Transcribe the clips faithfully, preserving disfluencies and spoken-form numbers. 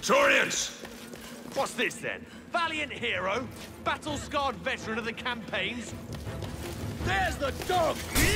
Praetorians! What's this then? Valiant hero? Battle-scarred veteran of the campaigns? There's the dog!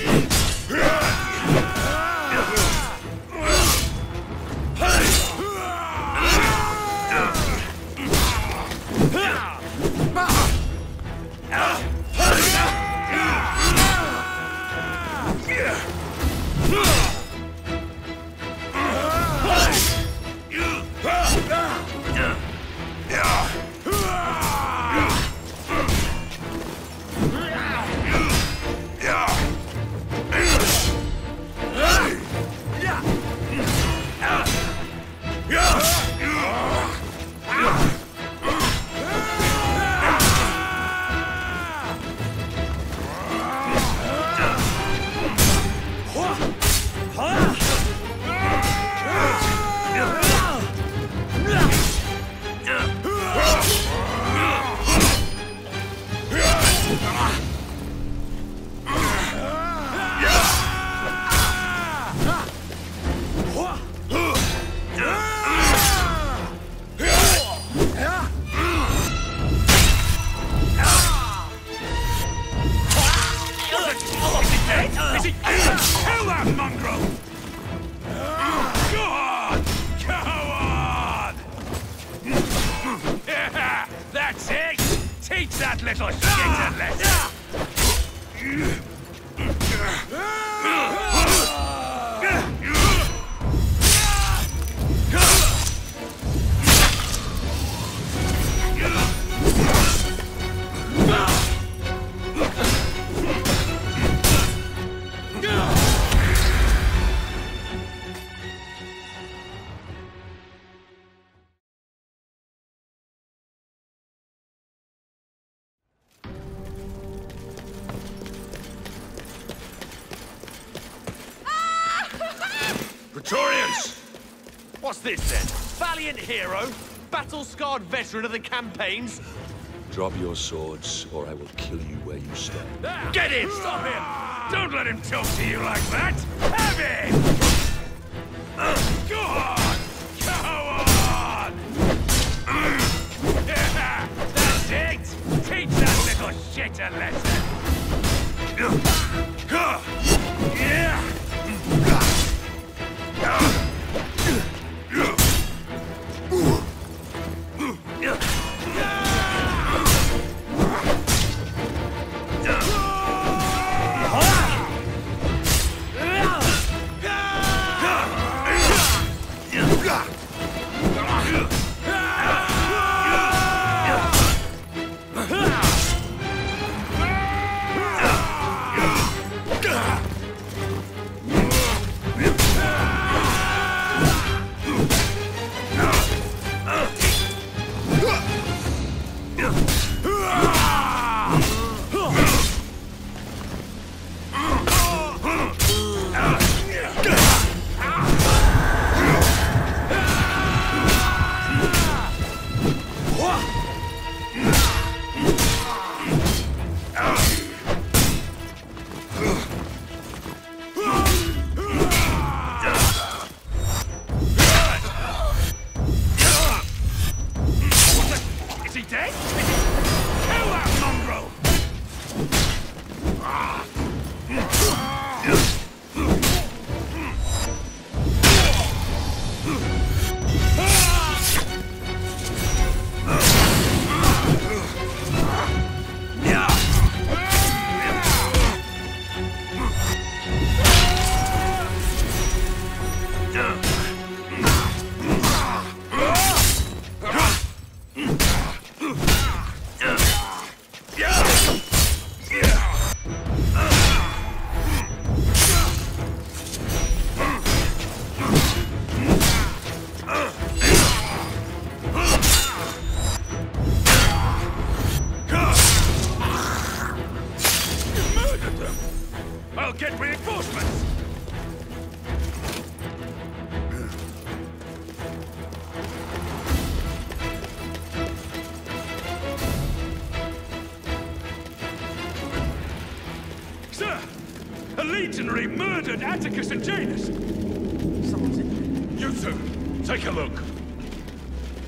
Praetorians! What's this then? Valiant hero? Battle-scarred veteran of the campaigns? Drop your swords, or I will kill you where you stand. Ah, get him! Stop him! Don't let him talk to you like that! Have him! Uh, go on! Go on! Yeah, that's it! Teach that little shit a lesson! Yeah! Legionary murdered Atticus and Janus! Someone's in there. You two, take a look.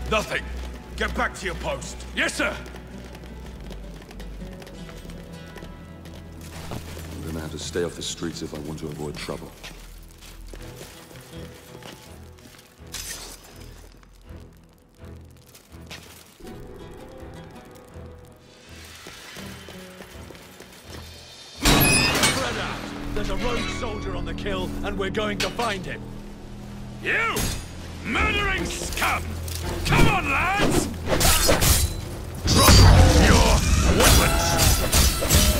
Nothing. Get back to your post. Yes, sir. I'm gonna have to stay off the streets if I want to avoid trouble. Spread out. There's a rogue soldier on the kill, and we're going to find him. You! Murdering scum! Come on, lads! Drop your weapons!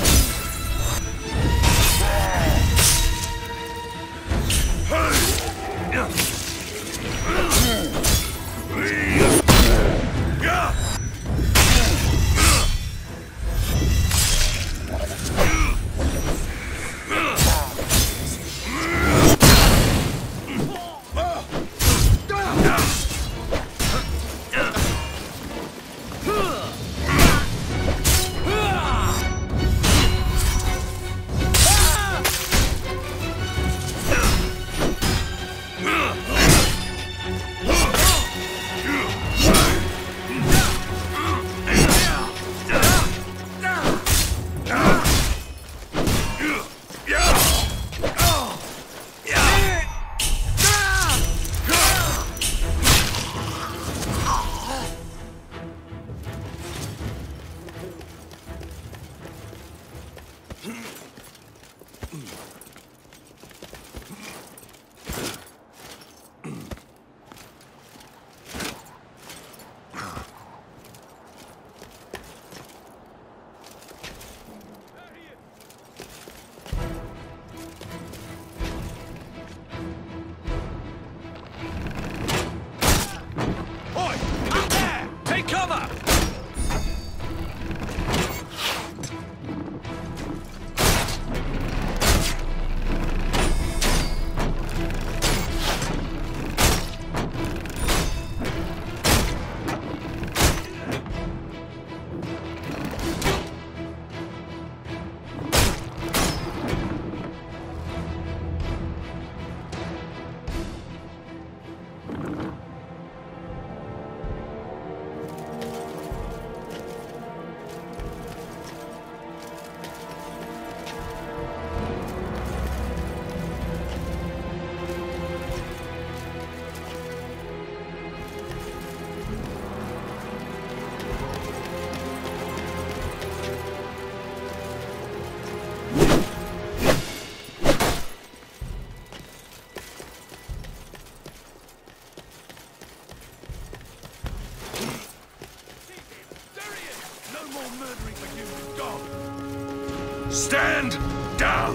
Stand down!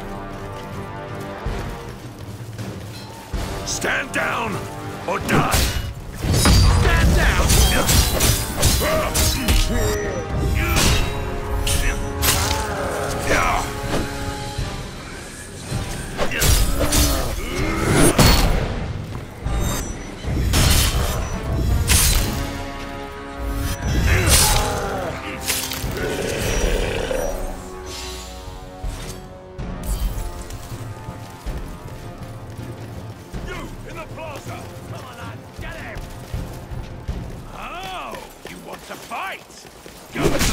Stand down or die! Stand down! Fight! Go!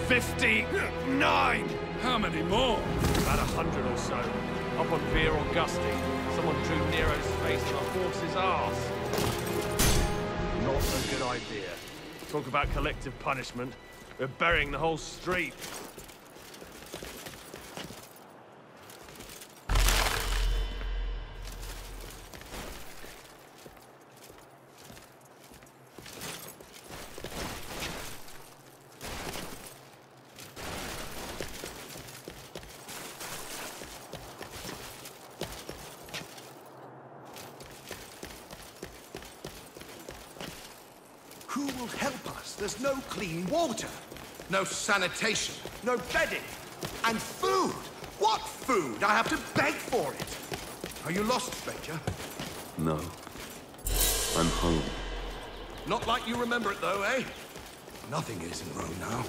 Fifty-nine! How many more? About a hundred or so. Up on Vir Augusti, someone drew Nero's face on a horse's arse. Not a good idea. Talk about collective punishment. We're burying the whole street. Who will help us? There's no clean water, no sanitation, no bedding, and food. What food? I have to beg for it. Are you lost, stranger? No. I'm home. Not like you remember it, though, eh? Nothing is in Rome now.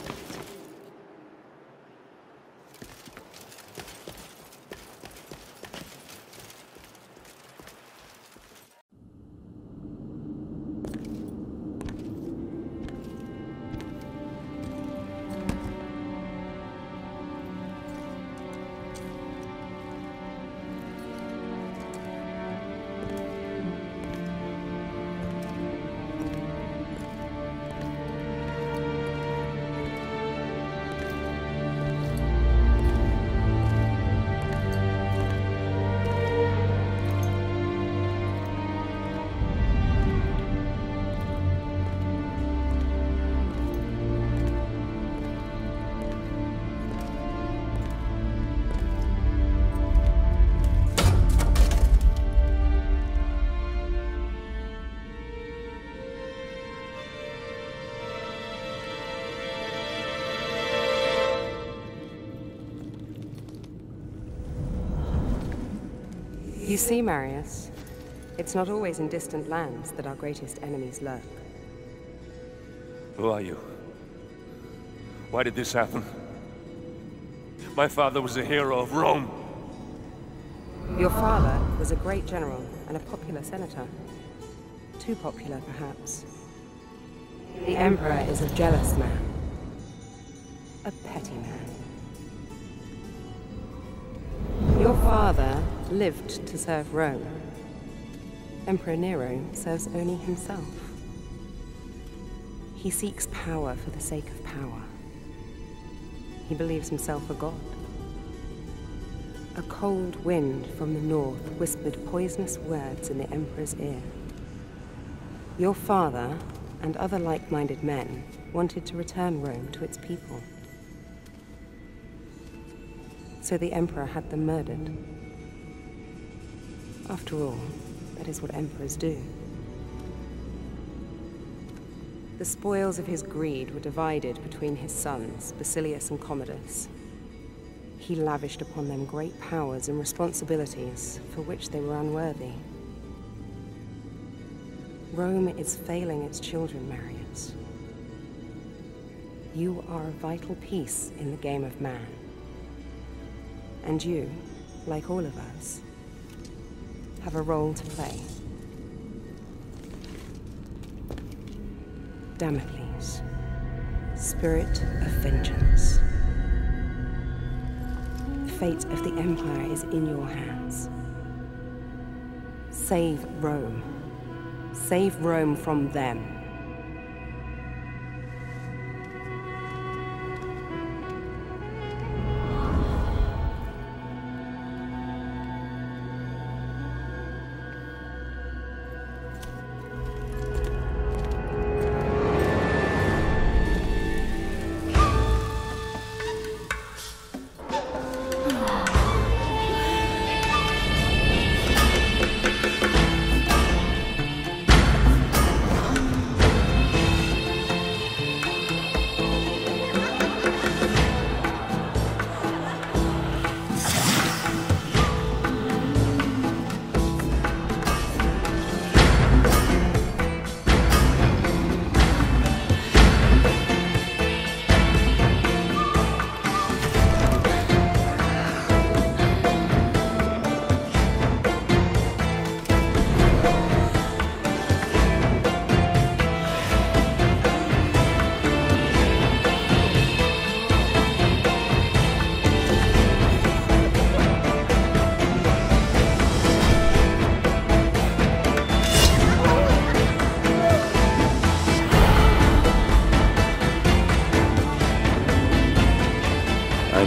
You see, Marius, it's not always in distant lands that our greatest enemies lurk. Who are you? Why did this happen? My father was a hero of Rome. Your father was a great general and a popular senator. Too popular, perhaps. The Emperor is a jealous man. A petty man. Your father lived to serve Rome. Emperor Nero serves only himself. He seeks power for the sake of power. He believes himself a god. A cold wind from the north whispered poisonous words in the Emperor's ear. Your father and other like-minded men wanted to return Rome to its people. So the Emperor had them murdered. After all, that is what emperors do. The spoils of his greed were divided between his sons, Basilius and Commodus. He lavished upon them great powers and responsibilities for which they were unworthy. Rome is failing its children, Marius. You are a vital piece in the game of man. And you, like all of us, have a role to play. Damocles, spirit of vengeance. The fate of the Empire is in your hands. Save Rome. Save Rome from them.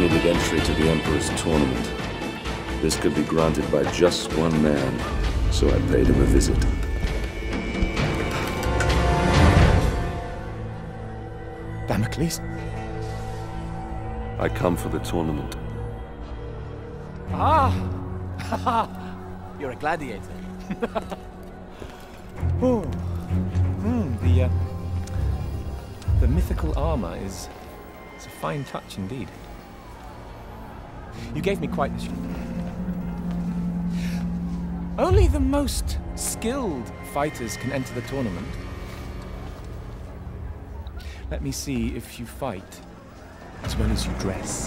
needed entry to the Emperor's tournament. This could be granted by just one man, so I paid him a visit. Damocles? I come for the tournament. Ah! You're a gladiator. Oh. Mm, the, uh, the mythical armor is, is a fine touch indeed. You gave me quite the shock. Only the most skilled fighters can enter the tournament. Let me see if you fight as well as you dress.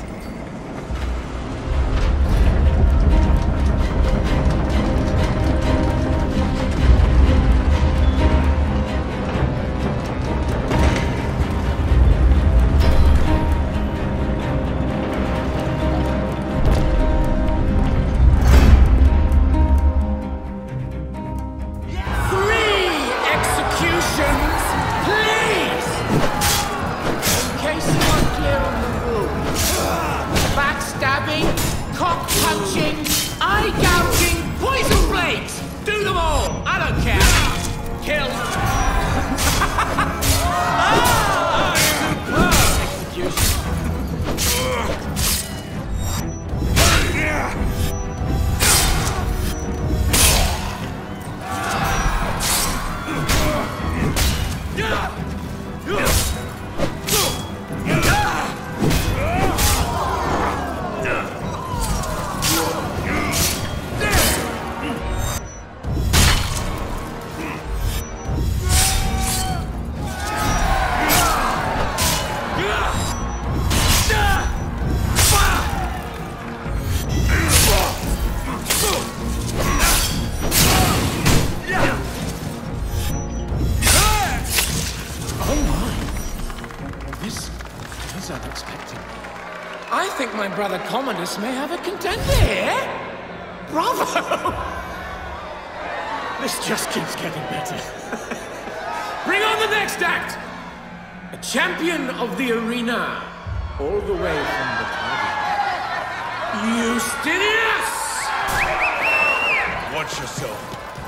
Brother Commodus may have a contender here. Bravo! This just keeps getting better. Bring on the next act! A champion of the arena, all the way from the Target. Justinius! Watch yourself.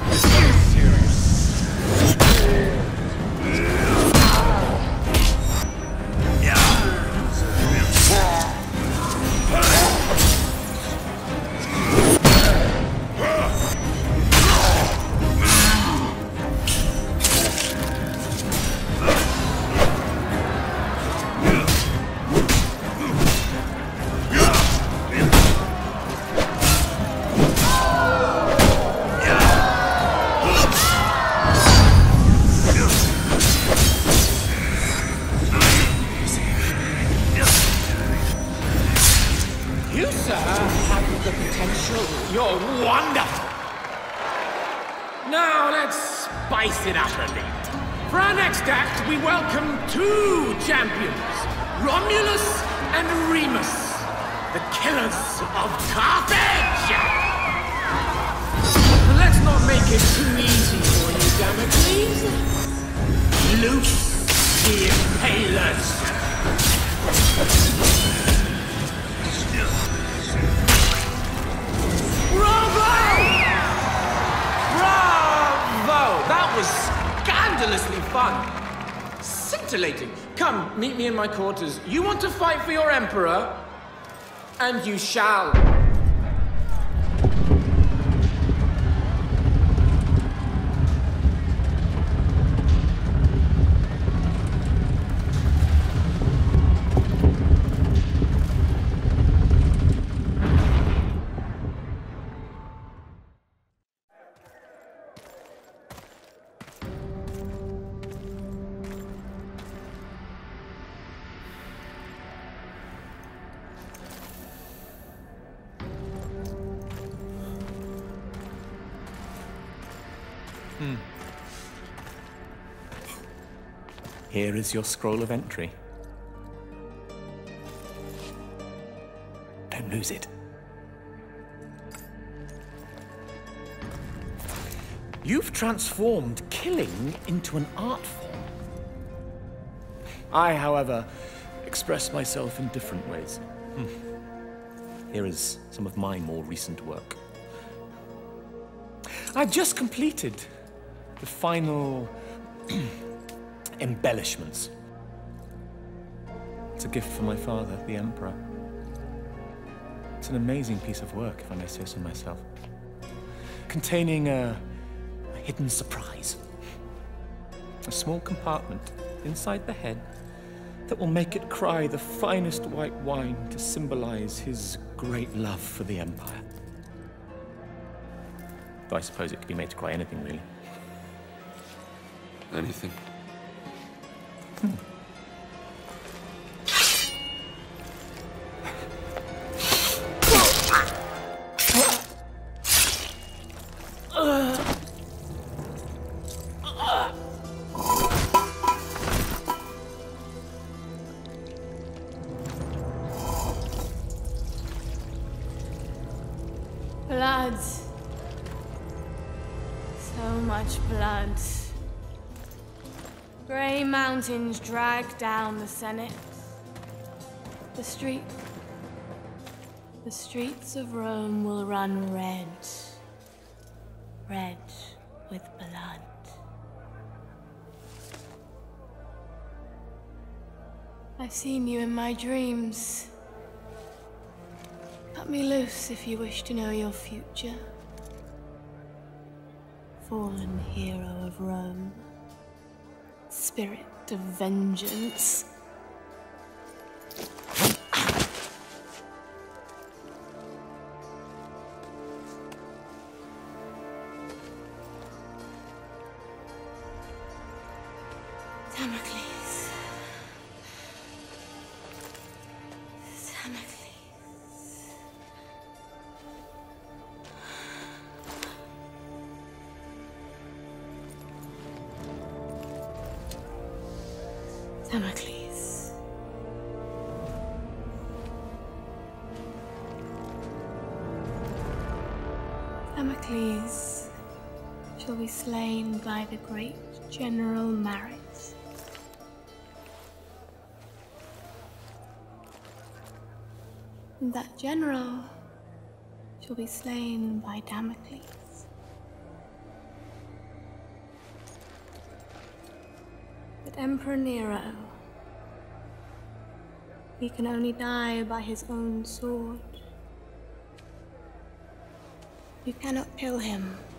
Come, meet me in my quarters. You want to fight for your Emperor? And you shall. Hmm. Here is your scroll of entry. Don't lose it. You've transformed killing into an art form. I, however, express myself in different ways. Hmm. here is some of my more recent work. I've just completed the final embellishments. It's a gift from my father, the Emperor. It's an amazing piece of work, if I may say so myself, containing a, a hidden surprise. A small compartment inside the head that will make it cry the finest white wine to symbolize his great love for the Empire. Though I suppose it could be made to cry anything, really. Anything? Hmm. Blood. So much blood. Grey mountains drag down the Senate. The street... The streets of Rome will run red. Red with blood. I've seen you in my dreams. Cut me loose if you wish to know your future. Fallen hero of Rome. Spirit of vengeance. Damocles. Damocles. Damocles. Damocles shall be slain by the great General Maris. And that general shall be slain by Damocles. But Emperor Nero, he can only die by his own sword. You cannot kill him.